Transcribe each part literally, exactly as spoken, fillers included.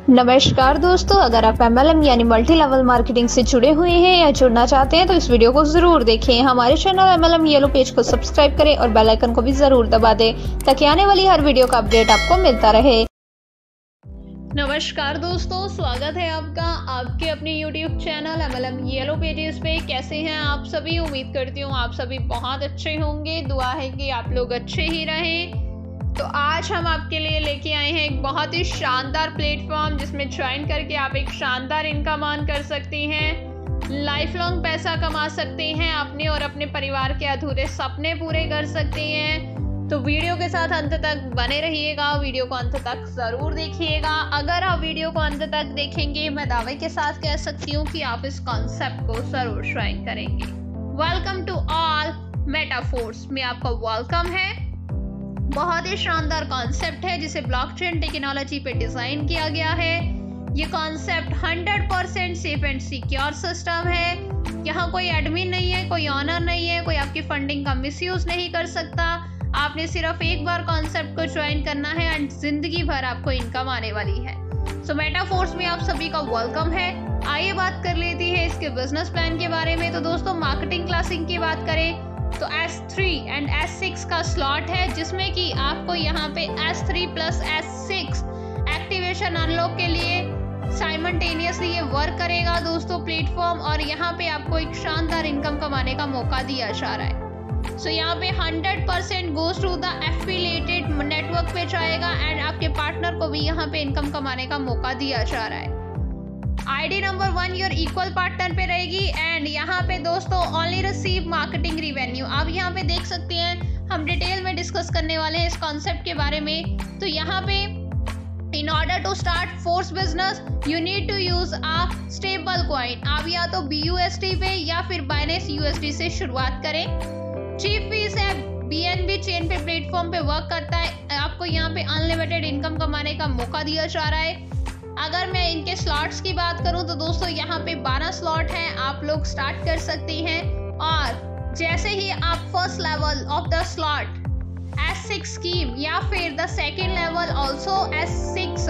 नमस्कार दोस्तों, अगर आप एम एल एम यानी मल्टी लेवल मार्केटिंग से जुड़े हुए हैं या जुड़ना चाहते हैं तो इस वीडियो को जरूर देखें। हमारे channel M L M yellow page को सब्सक्राइब करें और बेल आइकन को भी जरूर दबा दें ताकि आने वाली हर वीडियो का अपडेट आपको मिलता रहे। नमस्कार दोस्तों, स्वागत है आपका आपके अपने YouTube channel M L M yellow pages पे। कैसे हैं आप सभी? उम्मीद करती हूँ आप सभी बहुत अच्छे होंगे। दुआ है कि आप लोग अच्छे ही रहें। तो आज हम आपके लिए लेके आए हैं एक बहुत ही शानदार प्लेटफॉर्म जिसमें ज्वाइन करके आप एक शानदार इनकम अर्न कर सकते हैं, लाइफ लॉन्ग पैसा कमा सकते हैं, अपने और अपने परिवार के अधूरे सपने पूरे कर सकते हैं। तो वीडियो के साथ अंत तक बने रहिएगा, वीडियो को अंत तक ज़रूर देखिएगा। अगर आप वीडियो को अंत तक देखेंगे, मैं दावे के साथ कह सकती हूँ कि आप इस कॉन्सेप्ट को ज़रूर ज्वाइन करेंगे। वेलकम टू ऑल मेटाफोर्स में आपका वेलकम है। बहुत ही शानदार कॉन्सेप्ट है जिसे ब्लॉकचेन टेक्नोलॉजी पे डिज़ाइन किया गया है। ये concept hundred percent safe and secure system है। यहाँ कोई एडमिन नहीं है, कोई ऑनर नहीं है, कोई आपकी फंडिंग का मिसयूज नहीं कर सकता। आपने सिर्फ एक बार कॉन्सेप्ट को ज्वाइन करना है एंड जिंदगी भर आपको इनकम आने वाली है। सो मेटाफोर्स में आप सभी का वेलकम है। आइए बात कर लेते हैं इसके बिजनेस प्लान के बारे में। तो दोस्तों, मार्केटिंग क्लासिंग की बात करें तो S three and S six का स्लॉट है जिसमें कि आपको यहाँ पे S three plus S six activation unlock के लिए साइमल्टेनियसली ये वर्क करेगा दोस्तों प्लेटफॉर्म, और यहाँ पे आपको एक शानदार इनकम कमाने का मौका दिया जा रहा है। सो so, यहाँ पे hundred percent goes to the affiliated network पे जाएगा एंड आपके पार्टनर को भी यहाँ पे इनकम कमाने का मौका दिया जा रहा है। ID number one your equal partner पे रहेगी एंड यहाँ पे दोस्तों ओनली रिसीव मार्केटिंग रिवेन्यू। आप यहाँ पे देख सकते हैं, हम डिटेल में डिस्कस करने वाले हैं इस कॉन्सेप्ट के बारे में। तो यहाँ पे in order to start force business you need to use a stable coin. आप या तो बी यू एस डी पे या फिर बाइनेंस यू एस डी से शुरुआत करें। चीफ फीस है बी एन बी चेन पे प्लेटफॉर्म पे वर्क करता है। आपको यहाँ पे अनलिमिटेड इनकम कमाने का मौका दिया जा रहा है। अगर मैं इनके स्लॉट्स की बात करूं तो दोस्तों यहाँ पे बारह स्लॉट हैं, आप लोग स्टार्ट कर सकते हैं। और जैसे ही आप first level of the slot S six scheme या फिर the second level also S six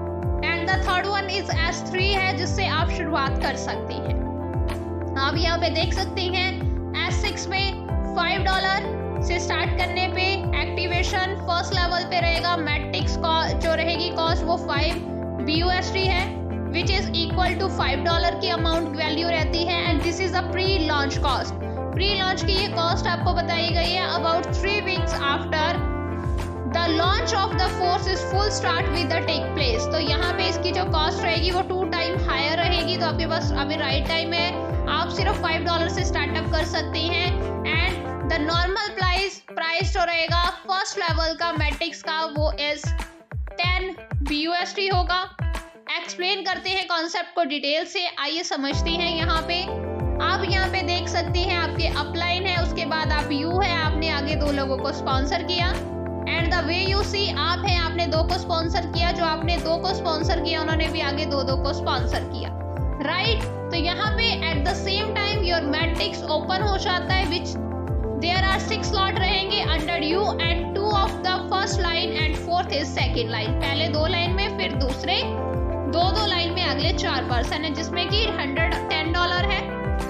and the third one is S three है जिससे आप शुरुआत कर सकते हैं। आप यहाँ पे देख सकते हैं एस सिक्स में फाइव डॉलर से स्टार्ट करने पे एक्टिवेशन फर्स्ट लेवल पे रहेगा। मैट्रिक्स जो रहेगी कॉस्ट वो five B U S D है which is equal to five dollar की अमाउंट वैल्यू रहती है and this is a pre launch cost. Pre launch की ये कॉस्ट आपको बताई गई है about three weeks after the launch of the force is full start with the take place. तो यहाँ पे इसकी जो कॉस्ट रहेगी वो टू टाइम हायर रहेगी। तो आपके पास अभी राइट टाइम है, आप सिर्फ फाइव डॉलर से स्टार्टअप कर सकते हैं and the normal price price जो रहेगा फर्स्ट लेवल का मैट्रिक्स का वो is ten B U S D होगा। एक्सप्लेन करते हैं कॉन्सेप्ट को डिटेल से, आइए समझते हैं। यहाँ पे आप यहाँ पे देख सकते हैं आपके अपलाइन है, उसके बाद आप यू है, आपने आगे दो लोगों को स्पॉन्सर किया and the way you see आप है, आपने दो को स्पॉन्सर किया, जो आपने दो को स्पॉन्सर किया उन्होंने भी आगे दो दो को स्पॉन्सर किया, राइट right? तो यहाँ पे at the same time your matrix open हो जाता है which there are six slot रहेंगे under you and two of the first line and fourth is second line. पहले दो लाइन में, फिर दूसरे दो दो लाइन में अगले चार पर्सन है जिसमें कि हंड्रेड टेन डॉलर है।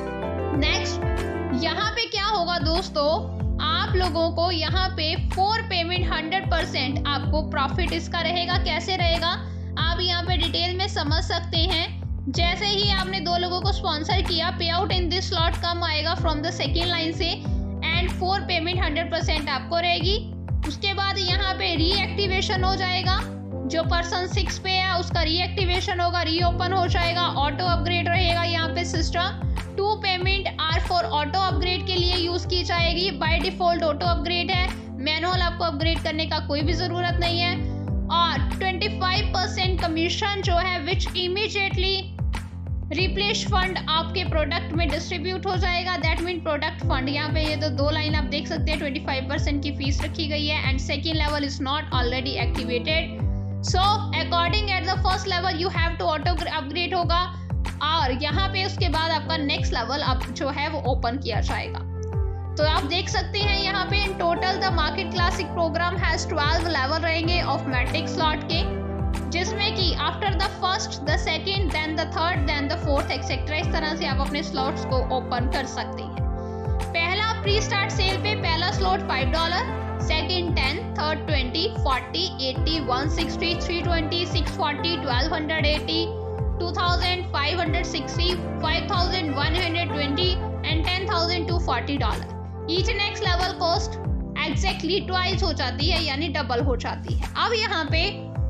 नेक्स्ट यहाँ पे क्या होगा दोस्तों, आप लोगों को यहाँ पे फोर पेमेंट हंड्रेड परसेंट आपको प्रॉफिट इसका रहेगा। कैसे रहेगा आप यहाँ पे डिटेल में समझ सकते हैं। जैसे ही आपने दो लोगों को स्पॉन्सर किया, pay out in this slot come आएगा फ्रॉम द सेकेंड लाइन से and four payment hundred percent आपको रहेगी। उसके बाद यहाँ पे रीएक्टिवेशन हो जाएगा, जो पर्सन सिक्स पे है उसका रीएक्टिवेशन होगा, रीओपन हो जाएगा, ऑटो अपग्रेड रहेगा यहाँ पे system. Two payment are for auto upgrade के लिए यूज की जाएगी। बाय डिफॉल्ट ऑटो अपग्रेड है, मैनुअल आपको अपग्रेड करने का कोई भी जरूरत नहीं है। और ट्वेंटी फाइव परसेंट कमीशन जो है विच इमीडिएटली रिप्लेस फंड आपके प्रोडक्ट में डिस्ट्रीब्यूट हो जाएगा। That mean product fund. यहाँ पे ये तो दो लाइन आप देख सकते हैं, ट्वेंटी फाइव परसेंट की फीस रखी गई है and second level is not already activated. So according at the first level you have to auto upgrade होगा और यहाँ पे उसके बाद आपका नेक्स्ट लेवल अब जो है वो ओपन किया जाएगा। तो आप देख सकते हैं यहाँ पे in total the market classic program has twelve level रहेंगे ऑफ मैट्रिक स्लॉट के, जिसमें कि after the first, the second, then the third, then the fourth etcetera, इस तरह से आप अपने स्लॉट्स को ओपन कर सकते हैं। पहला प्री स्टार्ट सेल पे पहला slot five dollar, second ten, third twenty, forty, eighty, one sixty, three twenty, six forty, twelve eighty, two thousand, five sixty, five thousand one hundred twenty and ten thousand two forty dollar. Each next level cost exactly twice हो जाती है, यानी double हो जाती है। अब यहाँ पे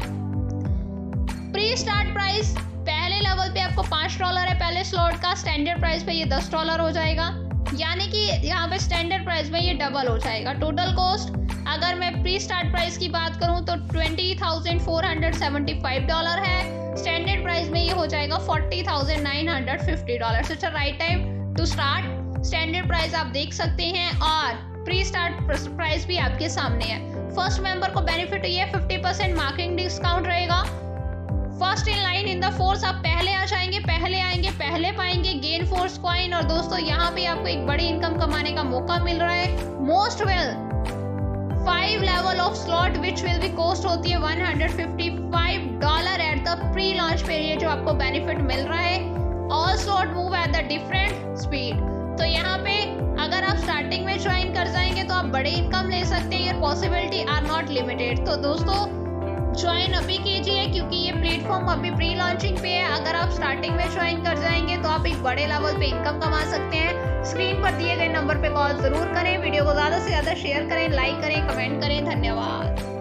प्री स्टार्ट प्राइस पहले लेवल पे आपको पाँच डॉलर है पहले स्लॉट का, स्टैंडर्ड प्राइस पे ये दस डॉलर हो जाएगा, यानी कि यहाँ पे स्टैंडर्ड प्राइस में ये डबल हो जाएगा। टोटल कॉस्ट अगर मैं प्री स्टार्ट प्राइस की बात करूँ तो twenty thousand four hundred seventy five dollar है, स्टैंडर्ड प्राइस में ये हो जाएगा forty thousand nine hundred fifty dollar. So it's a right time to start. Standard price आप देख सकते हैं और प्री स्टार्ट प्राइस भी आपके सामने है। फर्स्ट मेंबर को बेनिफिट ये फिफ्टी परसेंट मार्केटिंग डिस्काउंट रहेगा। First in line in the force, आप पहले आ जाएंगे, पहले आएंगे, पहले पाएंगे गेन फोर्स कॉइन। और दोस्तों यहाँ पे आपको एक बड़ी इनकम कमाने का मौका मिल रहा है। Most well five level of slot which will be cost होती है one hundred fifty five dollar at the pre launch period, जो आपको बेनिफिट मिल रहा है। All slot move at the different speed. तो यहाँ पे अगर आप स्टार्टिंग में ज्वाइन कर जाएंगे तो आप बड़े इनकम ले सकते हैं। Your possibility are not limited. तो दोस्तों ज्वाइन अभी कीजिए, क्योंकि ये प्लेटफॉर्म अभी प्री लॉन्चिंग पे है। अगर आप स्टार्टिंग में ज्वाइन कर जाएंगे तो आप एक बड़े लेवल पे इनकम कमा सकते हैं। स्क्रीन पर दिए गए नंबर पे कॉल जरूर करें। वीडियो को ज़्यादा से ज़्यादा शेयर करें, लाइक करें, कमेंट करें। धन्यवाद।